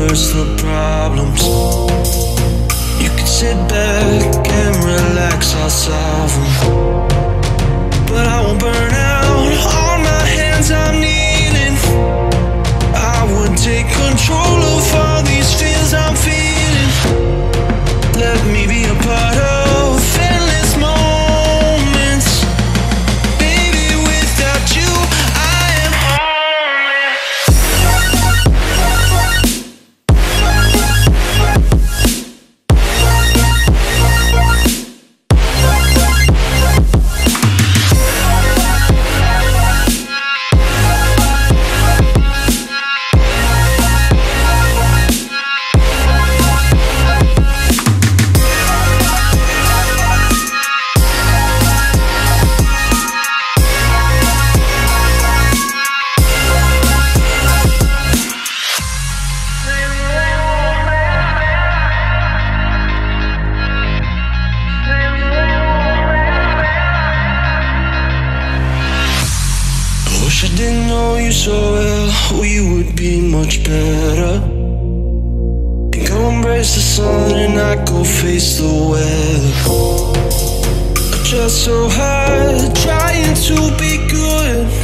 reverse the problems. You can sit back and relax, I'll solve them. But I won't burn out, on my hands I'm kneeling. I would take control of all these fears I'm feeling. Let me be a part of endless moments. Baby, without you, I am wish I didn't know you so well, we would be much better. And go embrace the sun and I go face the weather. I'm just so hard, trying to be good.